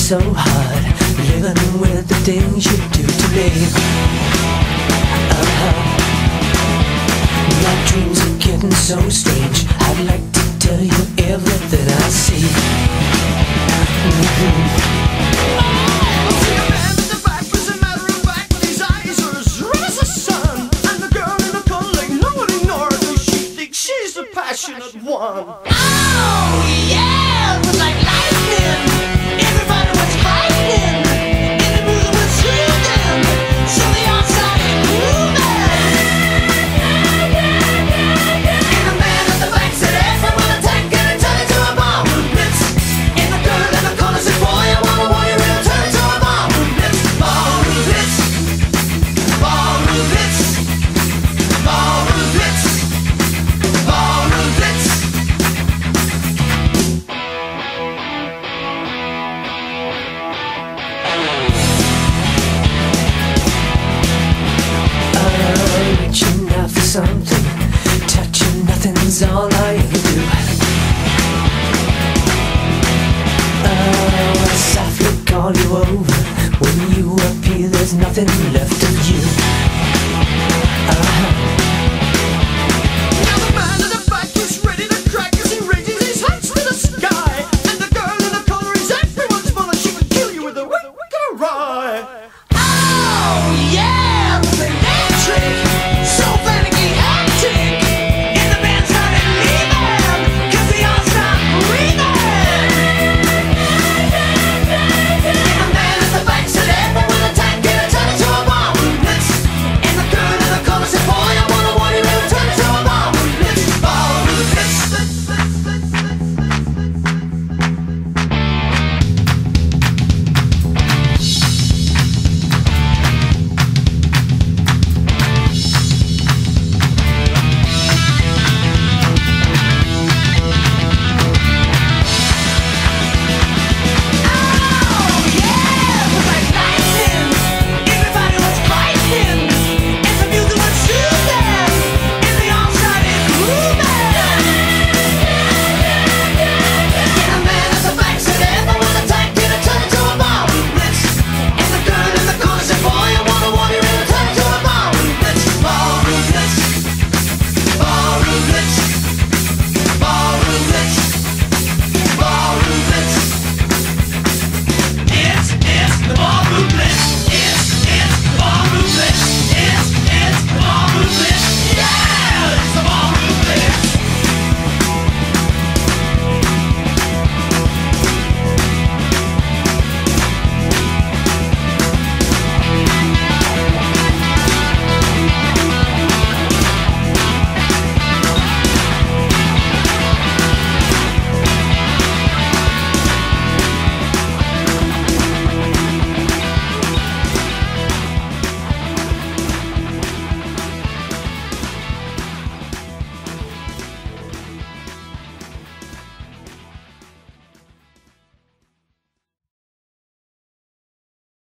so hard, living with the things you do to me. My dreams are getting so strange, I'd like to tell you everything I see. I see a man in the back, as a matter of fact, but his eyes are as red as the sun. And the girl in the corner like nobody knows her, she thinks she's the passionate one. Oh yeah, it was like lightning. Everybody was fighting, and the music was soothing, so the outside is moving. And the man at the back said, "If I'm gonna take it and turn it to a ballroom blitz." And the girl in the corner said, "Boy, I wanna want you real, turn it to a ballroom blitz, ballroom blitz, ballroom blitz, ballroom blitz, ballroom blitz." Reaching out for something, touching nothing's all I ever do. I softly call you over, when you appear there's nothing left of you.